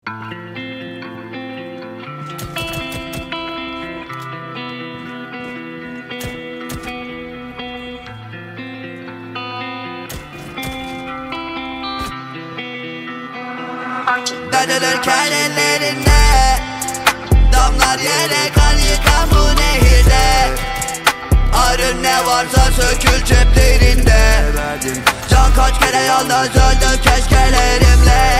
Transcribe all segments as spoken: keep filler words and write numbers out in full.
Dönülürken ellerinde damlar yere, kan yıkan bu nehirde. Arın ne varsa sökül ceplerinde. Can kaç kere yalnız öldü keşkelerimle.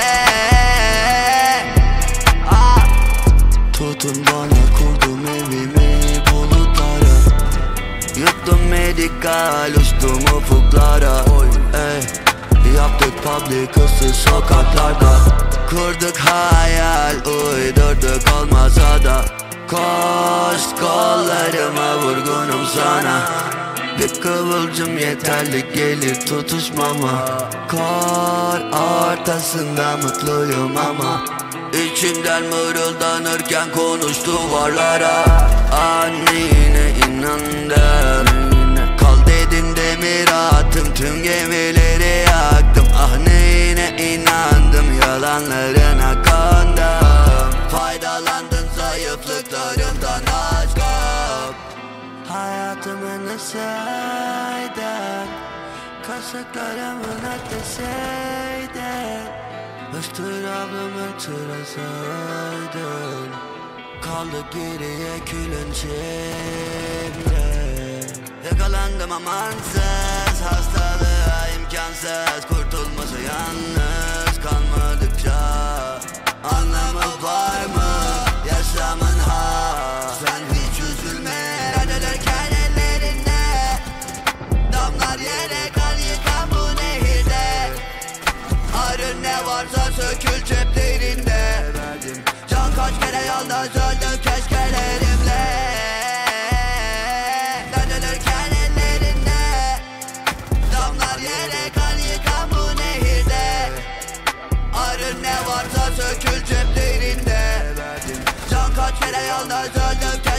ah. Tutun bana, kurdum evimi bulutlara. Yuttum medikal, uçtum ufuklara. Ey. Yaptık public ıssız sokaklarda. Kurduk hayal, uydurduk olmasa da. Koş kollarıma, vurgunum sana. Bir kıvılcım yeterli gelir tutuşmama. Kar ortasında mutluyum ama İçimden mırıldanırken konuş duvarlara. Annine inandım. Kal dedin demir attım, tüm gemileri yaktım. Ah neyine inandım, yalanlarına kandım. Faydalandın zayıflıklarımdan aşkım. Hayatımı neseydin, kasıklarımın ateşeydin. Üstürabımı tırasaydın. Kaldı geriye külün içinde. Yakalandım amansız, hastalığa imkansız. Kurtulması yalnız kalmadıkça. Anlamı var mı yaşamın ha? Sen hiç üzülme. Dönülürken ellerinde damlar yere, kan yıkan bu nehirde. Arın ne varsa sökül ceplerinde. Can kaç kere yalnız öldü keşkelerimle. Dönülürken ellerinde damlar yere, kan yıkan bu nehirde. Arın ne varsa sökül ceplerinde. Can kaç kere yalnız öldü keşkelerimle.